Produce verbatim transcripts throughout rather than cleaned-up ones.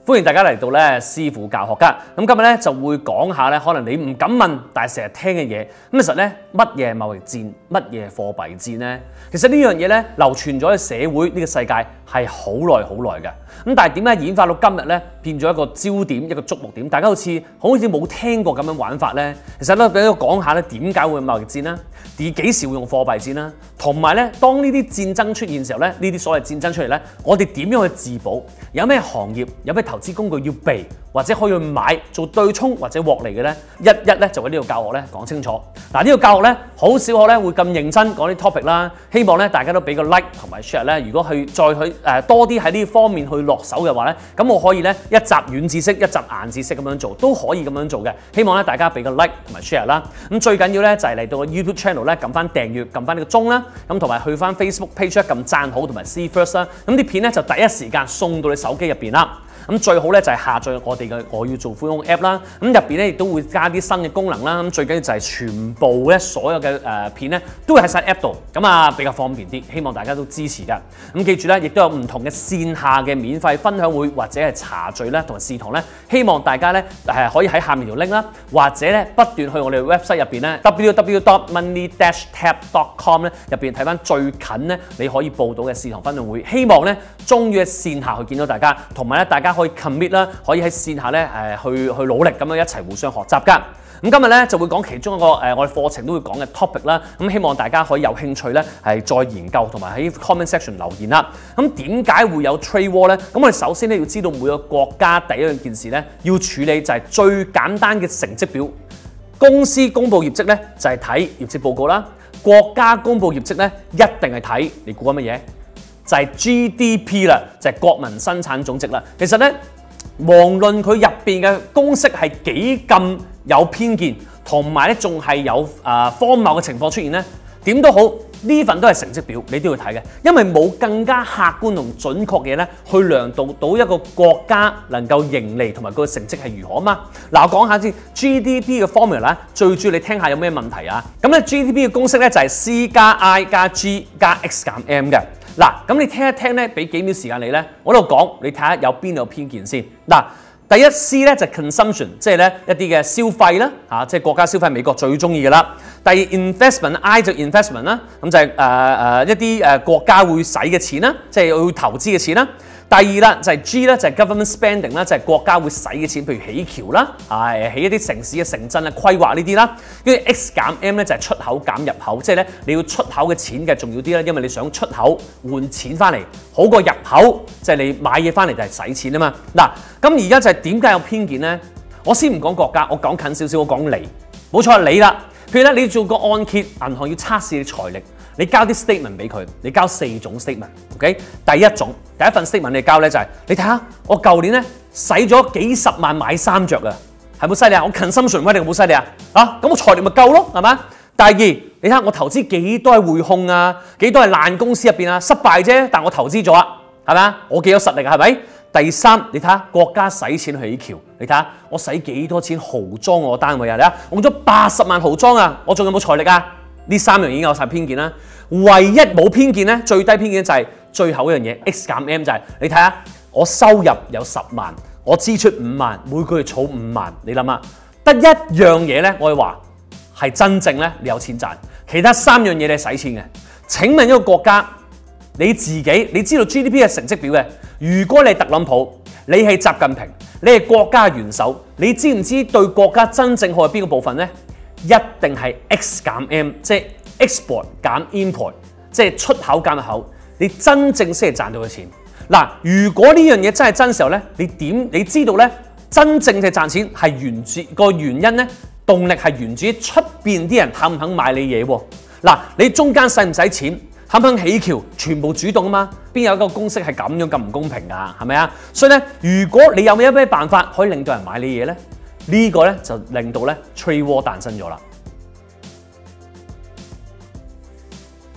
歡迎大家嚟到咧師傅教學家。咁今日咧就會講下咧，可能你唔敢問，但係成日聽嘅嘢。咁其實咧，乜嘢貿易戰，乜嘢貨幣戰咧？其實呢樣嘢咧流傳咗喺社會呢個世界係好耐好耐嘅。咁但係點解演化到今日咧變咗一個焦點、一個觸目點？大家好似好似冇聽過咁樣玩法咧。其實咧俾我講下咧點解會有貿易戰啦？而幾時會用貨幣戰啦？同埋咧，當呢啲戰爭出現嘅時候咧，呢啲所謂戰爭出嚟咧，我哋點樣去自保？有咩行業？有咩投資工具要避，或者可以去買做對沖或者獲利嘅咧？一一咧就喺呢個教學咧講清楚。嗱，呢個教學咧好少可咧會咁認真講啲 topic 啦。希望咧大家都俾個 like 同埋 share 咧。如果去再去誒、呃、多啲喺呢方面去落手嘅話咧，咁我可以咧一集軟知識，一集硬知識咁樣做，都可以咁樣做嘅。希望咧大家俾個 like 同埋 share 啦。咁最緊要咧就係嚟到個 YouTube channel 咧撳翻訂閱，撳翻呢個鐘啦。咁同埋去翻 Facebook page 咧撳讚好同埋 see first 啦。咁啲片咧就第一時間送到你手機入邊啦。咁最好咧就係下載我哋嘅我要做富翁 app 啦，咁入邊咧亦都會加啲新嘅功能啦。咁最緊要就係全部咧所有嘅誒片咧都會喺晒 app 度，咁啊比較方便啲。希望大家都支持㗎。咁記住咧，亦都有唔同嘅線下嘅免費分享會或者係茶聚咧同埋試堂咧，希望大家咧係可以喺下面條 link 啦，或者咧不斷去我哋 website 入邊咧 w w w dot money dash tab dot com 咧入邊睇翻最近咧你可以報到嘅試堂分享會。希望咧終於喺線下去見到大家，同埋咧大家可以 commit 啦，可以喺線下咧誒去去努力咁樣一齊互相學習㗎。咁今日咧就會講其中一個誒我哋課程都會講嘅 topic 啦。咁希望大家可以有興趣咧係再研究，同埋喺 comment section 留言啦。咁點解會有 trade war 咧？咁我哋首先咧要知道每個國家第一樣件事咧要處理就係最簡單嘅成績表。公司公布業績咧就係睇業績報告啦。國家公布業績咧一定係睇，你估緊乜嘢？就係 G D P 啦，就係國民生產總值啦。其實咧，無論佢入邊嘅公式係幾咁有偏見，同埋咧仲係有誒、呃、荒謬嘅情況出現咧，點都好，呢份都係成績表，你都要睇嘅，因為冇更加客觀同準確嘅嘢咧，去量度到一個國家能夠盈利同埋個成績係如何啊嘛。嗱，我講下先 G D P 嘅 formula 最主要你聽下有咩問題啊？咁咧 G D P 嘅公式咧就係 C 加 I 加 G 加 X 減 M 嘅。嗱，咁你聽一聽咧，俾幾秒時間你咧，我度講，你睇下有邊有偏見先。嗱，第一 C 咧就係 consumption， 即係咧一啲嘅消費啦，嚇，即係國家消費，美國最中意嘅啦。第二 investment，I 就 investment 啦，咁就係誒誒一啲誒國家會使嘅錢啦，即係要投資嘅錢啦。第二啦就係 G 咧就係 government spending 啦，就係國家會使嘅錢，譬如起橋啦，係起一啲城市嘅城鎮啊規劃呢啲啦。跟住 X 減 M 咧就係出口減入口，即係咧你要出口嘅錢嘅重要啲啦，因為你想出口換錢翻嚟，好過入口，即係你買嘢翻嚟就係使錢啊嘛。嗱，咁而家就係點解有偏見咧？我先唔講國家，我講近少少，我講你，冇錯你啦。譬如咧，你做個按揭，銀行要測試你財力。你交啲 statement 俾佢，你交四種 statement，OK？、Okay？第一種，第一份 statement 你交咧就係、是，你睇下我舊年咧使咗幾十萬買衫着啊，係冇犀利啊！我 consumption 一定好犀利啊！啊，咁我財力咪夠咯，係嘛？第二，你睇下我投資幾多係匯控啊，幾多係爛公司入邊啊，失敗啫，但我投資咗啊，係咪啊？我幾有實力啊，係咪？第三，你睇下國家使錢去起橋，你睇下我使幾多錢豪裝我單位啊？你睇下，我用咗八十萬豪裝啊，我仲有冇財力啊？呢三樣已經有晒偏見啦，唯一冇偏見咧，最低偏見就係最後一樣嘢 X 減 M 就係、是、你睇下，我收入有十萬，我支出五萬，每個月儲五萬，你諗下，得一樣嘢咧，我哋話係真正咧你有錢賺，其他三樣嘢你係使錢嘅。請問一個國家，你自己你知道 G D P 係成績表嘅，如果你係特朗普，你係習近平，你係國家元首，你知唔知對國家真正好係邊個部分咧？一定係 X 減 M， 即係 export 減 import， 即係出口減入口，你真正先係賺到嘅錢。嗱，如果呢樣嘢真係真時候咧，你點你知道咧？真正嘅賺錢係源自個原因咧，動力係源自於出邊啲人肯唔肯買你嘢喎？嗱，你中間使唔使錢，肯唔肯起橋，全部主動啊嘛？邊有一個公式係咁樣咁唔公平㗎？係咪啊？所以咧，如果你有咩咩辦法可以令到人買你嘢咧？呢個咧就令到咧 trade war 誕生咗啦。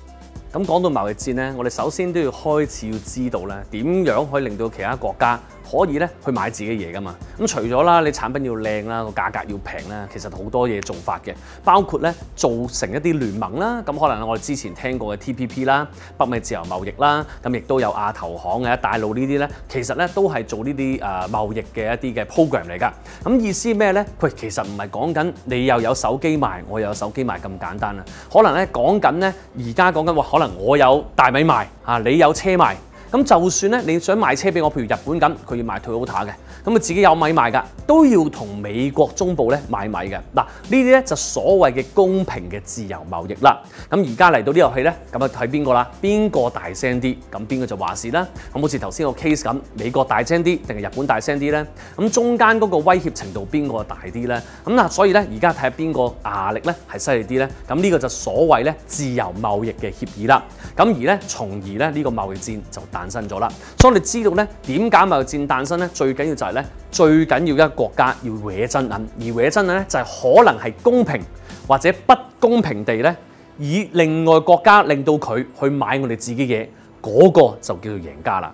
咁講到貿易戰咧，我哋首先都要開始要知道咧點樣可以令到其他國家可以咧去買自己嘢噶嘛。咁除咗啦，你產品要靚啦，個價格要平啦，其實好多嘢做法嘅，包括咧做成一啲聯盟啦。咁可能我哋之前聽過嘅 T P P 啦、北美自由貿易啦，咁亦都有亞投行嘅、一帶一路呢啲咧，其實咧都係做呢啲誒貿易嘅一啲嘅 program 嚟㗎。咁意思咩咧？喂，其實唔係講緊你又有手機賣，我又有手機賣咁簡單啦。可能咧講緊咧，而家講緊話，可能我有大米賣啊，你有車賣。咁就算咧，你想賣車俾我，譬如日本咁，佢要賣 Toyota 嘅，咁佢自己有米賣㗎，都要同美國中部咧買米嘅。嗱，呢啲咧就所謂嘅公平嘅自由貿易啦。咁而家嚟到呢遊戲咧，咁啊睇邊個啦？邊個大聲啲，咁邊個就話事啦。咁好似頭先個 case 咁，美國大聲啲定係日本大聲啲咧？咁中間嗰個威脅程度邊個大啲咧？咁嗱，所以咧而家睇下邊個壓力咧係犀利啲咧？咁呢個就所謂咧自由貿易嘅協議啦。咁而咧，從而咧呢個貿易戰就誕生咗啦。所以我哋知道咧點解貿易戰誕生咧？最緊要就係咧，最緊要一個國家要搲真銀，而搲真銀咧就係可能係公平或者不公平地咧，以另外國家令到佢去買我哋自己嘢，嗰個就叫做贏家啦。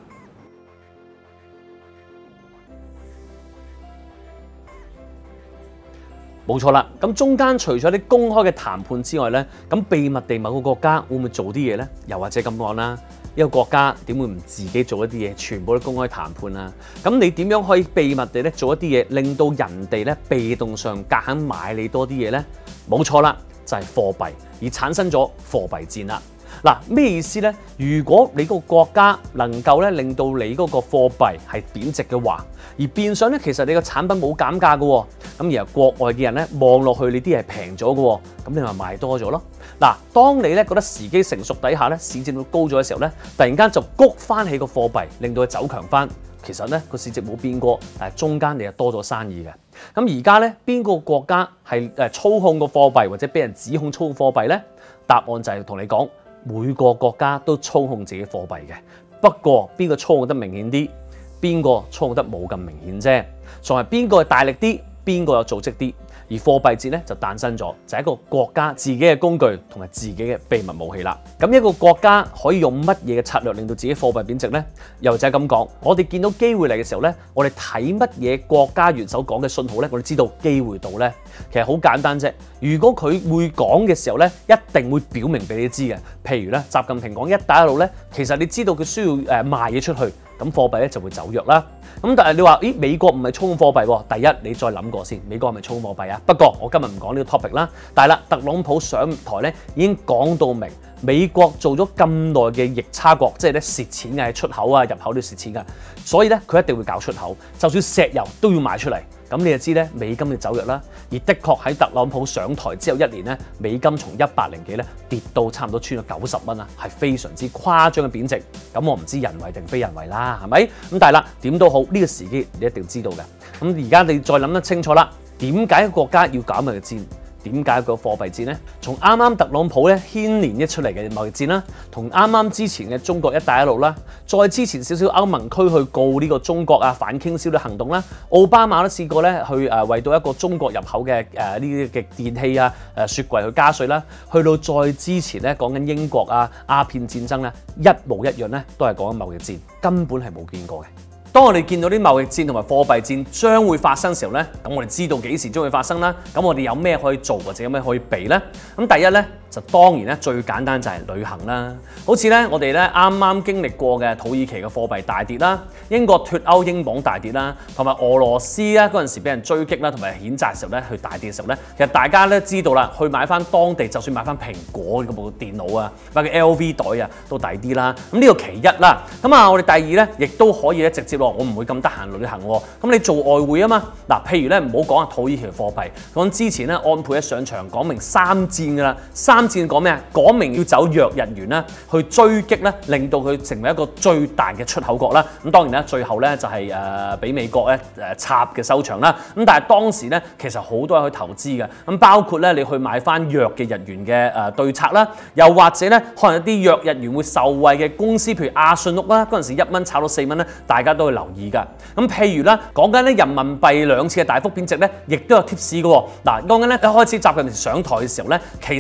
冇錯啦，咁中間除咗啲公開嘅談判之外咧，咁秘密地某個國家會唔會做啲嘢咧？又或者咁講啦，一個國家點會唔自己做一啲嘢，全部都公開談判啊？咁你點樣可以秘密地咧做一啲嘢，令到人哋咧被動上夾硬買你多啲嘢咧？冇錯啦，就係貨幣，而產生咗貨幣戰啦。嗱，咩意思咧？如果你個國家能夠咧令到你嗰個貨幣係貶值嘅話，而變相咧其實你個產品冇減價嘅喎，咁然後國外嘅人咧望落去你啲係平咗嘅喎，咁你咪賣多咗咯。嗱，當你咧覺得時機成熟底下咧市值率高咗嘅時候咧，突然間就谷翻起個貨幣，令到佢走強翻。其實咧個市值冇變過，但係中間你又多咗生意嘅。咁而家咧邊個國家係誒操控個貨幣或者俾人指控操控貨幣咧？答案就係同你講。每個國家都操控自己貨幣嘅，不過邊個操控得明顯啲，邊個操控得冇咁明顯啫。仲係邊個係大力啲，邊個有組織啲。而貨幣戰咧就誕生咗，就係一個國家自己嘅工具同埋自己嘅秘密武器啦。咁一個國家可以用乜嘢嘅策略令到自己貨幣貶值呢？又就係咁講，我哋見到機會嚟嘅時候咧，我哋睇乜嘢國家元首講嘅信號咧，我哋知道機會到咧。其實好簡單啫。如果佢會講嘅時候咧，一定會表明俾你知嘅。譬如咧，習近平講一帶一路咧，其實你知道佢需要誒賣嘢出去，咁貨幣咧就會走弱啦。咁但係你話，咦，美國唔係操控貨幣喎？第一，你再諗過先，美國係咪操控貨幣啊？不過我今日唔講呢個 topic 啦。但係啦，特朗普上台咧已經講到明，美國做咗咁耐嘅逆差國，即係咧蝕錢嘅出口啊、入口都蝕錢㗎，所以咧佢一定會搞出口，就算石油都要賣出嚟。咁你就知咧，美金嘅走弱啦。而的確喺特朗普上台之後一年咧，美金從一百零幾咧跌到差唔多穿咗九十蚊啊，係非常之誇張嘅貶值。咁我唔知人為定非人為啦，係咪？咁但係啦，點都好，呢個時機你一定知道嘅。咁而家你再諗得清楚啦，點解國家要搞貿易戰？點解個貨幣戰呢？從啱啱特朗普咧牽連一出嚟嘅貿易戰啦，同啱啱之前嘅中國一帶一路啦，再之前少少歐盟區去告呢個中國啊反傾銷嘅行動啦，奧巴馬都試過咧去誒為到一個中國入口嘅誒呢啲嘅電器啊誒雪櫃去加稅啦，去到再之前咧講緊英國啊鴉片戰爭咧一模一樣咧都係講緊貿易戰，根本係冇見過嘅。當我哋見到啲貿易戰同埋貨幣戰將會發生嘅時候咧，咁我哋知道幾時將會發生啦。咁我哋有咩可以做或者有咩可以避咧？咁第一咧就當然咧最簡單就係旅行啦。好似咧我哋咧啱啱經歷過嘅土耳其嘅貨幣大跌啦，英國脫歐英鎊大跌啦，同埋俄羅斯咧嗰陣時俾人追擊啦，同埋譴責嘅時候咧去大跌嘅時候咧，其實大家咧知道啦，去買翻當地就算買翻蘋果嗰部電腦啊，買個 L V 袋啊都抵啲啦。咁呢個其一啦。咁啊我哋第二咧亦都可以咧直接落。我唔會咁得閒旅行喎，咁你做外匯啊嘛，嗱，譬如咧唔好講啊土耳其貨幣，講之前咧安倍一上場講明三戰噶啦，三戰講咩啊？講明要走弱日元啦，去追擊咧，令到佢成為一個最大嘅出口國啦。咁當然啦，最後咧就係誒俾美國咧誒插嘅收場啦。咁但係當時咧其實好多人去投資嘅，咁包括咧你去買翻弱嘅日元嘅誒對策啦，又或者咧可能一啲弱日元會受惠嘅公司，譬如亞信屋啦，嗰陣時一蚊炒到四蚊咧，大家都去留意㗎。咁譬如啦，講緊咧人民幣兩次嘅大幅貶值咧，亦都有貼士嘅喎。嗱，講緊咧一開始習近平上台嘅時候咧，其實咧佢都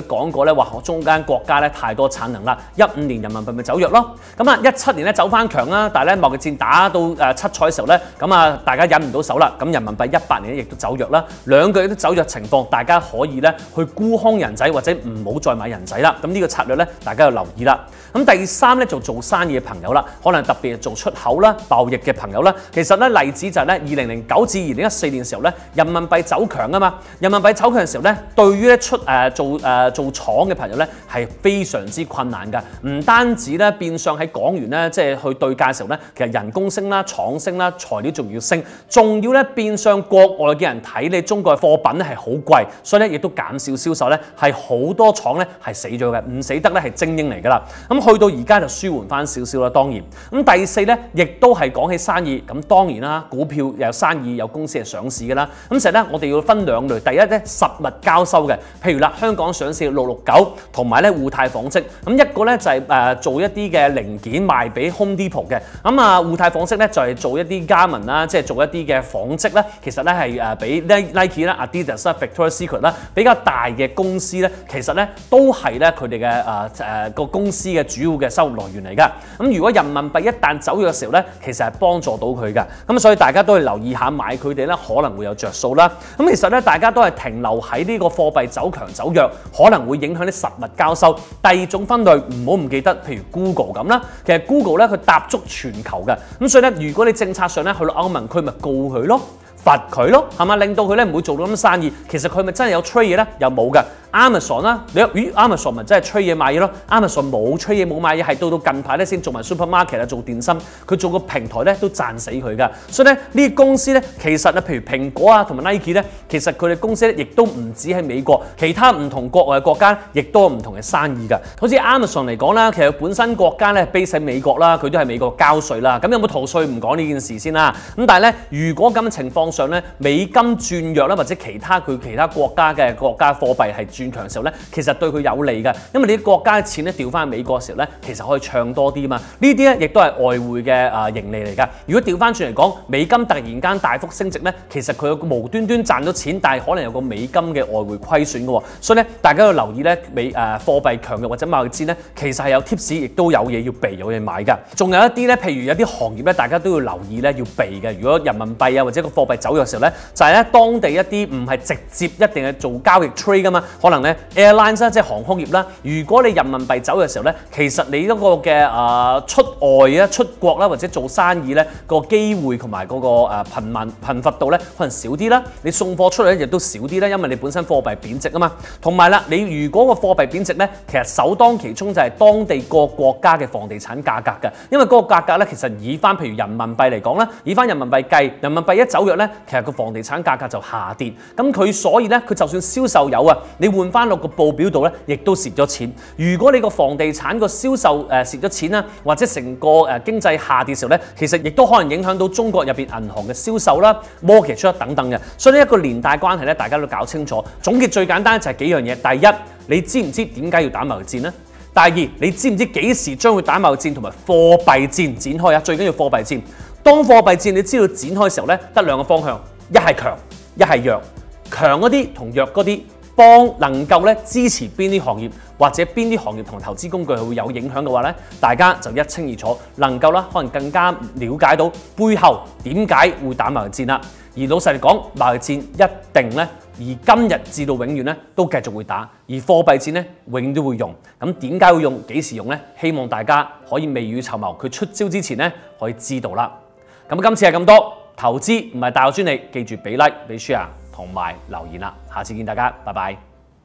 講過咧，話中間國家咧太多產能啦，一五年人民幣咪走弱咯。咁啊，一七年咧走翻強啦，但係咧貿易戰打到誒七彩嘅時候咧，咁啊大家忍唔到手啦，咁人民幣一八年咧亦都走弱啦，兩個亦都走弱情況，大家可以咧去沽空人仔或者唔好再買人仔啦。咁呢個策略咧，大家要留意啦。咁第三咧就做生意嘅朋友啦，可能特別係做出口啦、貿易嘅朋友啦，其實咧例子就係咧二零零九至二零一四年嘅時候咧，人民幣走強啊嘛，人民幣走強嘅時候咧，對於咧出誒、呃、做誒、呃、做廠嘅朋友咧係非常之困難㗎，唔單止咧變相喺港元咧即係去對價嘅時候咧，其實人工升啦、廠升啦、材料仲要升，仲要咧變相國外嘅人睇你中國嘅貨品咧係好貴，所以咧亦都減少銷售咧，係好多廠咧係死咗嘅，唔死得咧係精英嚟㗎啦。咁去到而家就舒緩翻少少啦，當然。咁第四咧，亦都係講起生意，咁當然啦，股票又有生意，有公司係上市㗎啦。咁其實咧，我哋要分兩類，第一咧實物交收嘅，譬如啦，香港上市六六九同埋咧互太紡織，咁一個咧就係、是、誒、呃、做一啲嘅零件賣俾 Home Depot 嘅，咁啊互太紡織咧就係、是、做一啲加盟啦，即係做一啲嘅紡織咧，其實咧係誒俾 Nike 啦、Adidas 啦、Victoria's Secret 啦比較大嘅公司咧，其實咧都係咧佢哋嘅誒誒個公司嘅主要嘅收入來源嚟㗎。咁如果人民幣一旦走弱嘅時候咧，其實係幫助到佢㗎。咁所以大家都要留意下買佢哋咧，可能會有着數啦。咁其實咧，大家都係停留喺呢個貨幣走強走弱，可能會影響啲實物交收。第二種分類唔好唔記得，譬如 Google 咁啦，其實 Google 咧佢踏足全球嘅，咁所以咧，如果你政策上咧去到歐盟區，咪告佢咯，罰佢咯，係嘛，令到佢咧唔會做到咁生意。其實佢咪真係有 trade 嘢咧？又冇㗎。Amazon 啦，你咦 Amazon 咪真係吹嘢買嘢咯 ？Amazon 冇吹嘢冇買嘢，係到到近排咧先做埋 supermarket 啊，做電芯，佢做個平台咧都賺死佢㗎。所以咧呢啲公司咧，其實啊，譬如蘋果啊同埋 Nike 咧，其實佢哋公司咧亦都唔止喺美國，其他唔同國外嘅國家亦都有唔同嘅生意㗎。好似 Amazon 嚟講啦，其實本身國家咧 base 喺美國啦，佢都係美國交稅啦。咁有冇逃稅唔講呢件事先啦。咁但係咧，如果咁嘅情況上咧，美金轉弱啦，或者其他佢其他國家嘅國家貨幣係轉強嘅時候咧，其實對佢有利嘅，因為你啲國家嘅錢咧調翻去美國嘅時候咧，其實可以唱多啲嘛。呢啲咧亦都係外匯嘅誒盈利嚟㗎。如果調翻轉嚟講，美金突然間大幅升值咧，其實佢有個無端端賺到錢，但係可能有個美金嘅外匯虧損嘅喎。所以咧，大家要留意咧，美誒、呃、貨幣強弱或者貿易戰咧，其實係有 tips，亦都有嘢要避，有嘢買㗎。仲有一啲咧，譬如有啲行業咧，大家都要留意咧，要避嘅。如果人民幣啊或者個貨幣走弱嘅時候咧，就係、是、咧當地一啲唔係直接一定係做交易 trade 㗎嘛，可能咧。Airlines 即係航空業啦。如果你人民幣走嘅時候咧，其實你嗰個嘅誒出外啊、出國啦，或者做生意咧個機會同埋嗰個誒頻密頻繁度咧，可能少啲啦。你送貨出去亦都少啲啦，因為你本身貨幣貶值啊嘛。同埋啦，你如果個貨幣貶值咧，其實首當其衝就係當地各國家嘅房地產價格嘅，因為嗰個價格咧其實以翻譬如人民幣嚟講啦，以翻人民幣計，人民幣一走弱咧，其實個房地產價格就下跌。咁佢所以咧，佢就算銷售有啊，你換翻落個報表度咧，亦都蝕咗錢。如果你個房地產個銷售誒蝕咗錢啦，或者成個誒經濟下跌嘅時候咧，其實亦都可能影響到中國入邊銀行嘅銷售啦、mortgage 等等嘅。所以呢一個連帶關係咧，大家都搞清楚。總結最簡單就係幾樣嘢：第一，你知唔知點解要打貿易戰呢？第二，你知唔知幾時將會打貿易戰同埋貨幣戰展開啊？最緊要貨幣戰。當貨幣戰你知道展開嘅時候咧，得兩個方向，一係強，一係弱。強嗰啲同弱嗰啲。幫能夠咧支持邊啲行業或者邊啲行業同投資工具係會有影響嘅話咧，大家就一清二楚，能夠啦可能更加了解到背後點解會打貿易戰啦。而老實嚟講，貿易戰一定咧，而今日至到永遠咧都繼續會打，而貨幣戰咧永遠都會用。咁點解會用？幾時用咧？希望大家可以未雨綢繆，佢出招之前咧可以知道啦。咁今次係咁多，投資唔係大學專利，記住俾 like 俾 share。同埋留言啦，下次見大家，拜拜。